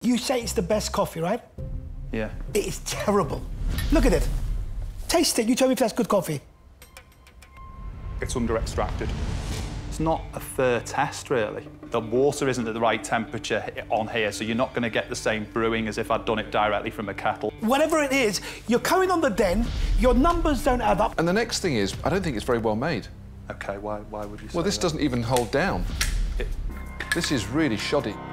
You say it's the best coffee, right? Yeah. It is terrible. Look at it. Taste it. You tell me if that's good coffee. It's under-extracted. It's not a fair test, really. The water isn't at the right temperature on here, so you're not going to get the same brewing as if I'd done it directly from a kettle. Whatever it is, you're coming on the den, your numbers don't add up. And the next thing is, I don't think it's very well made. OK, why would you say Well, this that? doesn't even hold down. This is really shoddy.